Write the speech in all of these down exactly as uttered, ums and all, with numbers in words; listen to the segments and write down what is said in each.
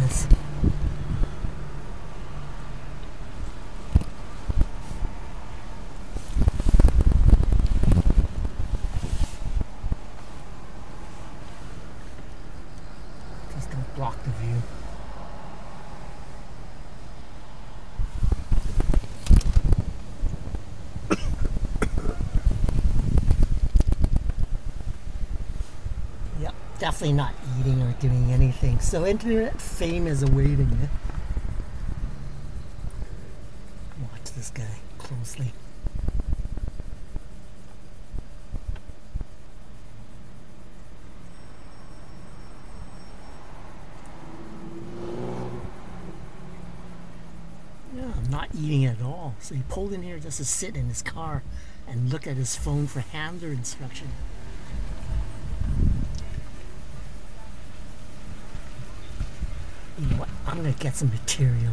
this. Just don't block the view. Definitely not eating or doing anything. So internet fame is awaiting it. Watch this guy closely. Yeah, I'm not eating at all. So he pulled in here just to sit in his car and look at his phone for handler instruction. You know what? I'm gonna get some material.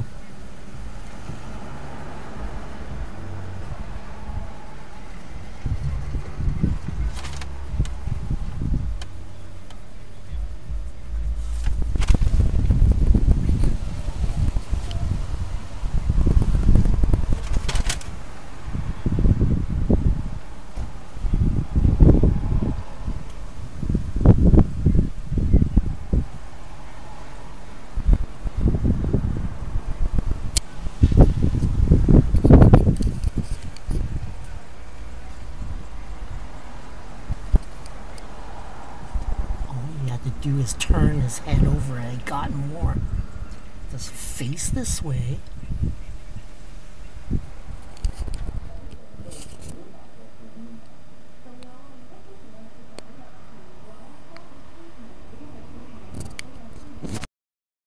Do is turn his head over and got more. Just face this way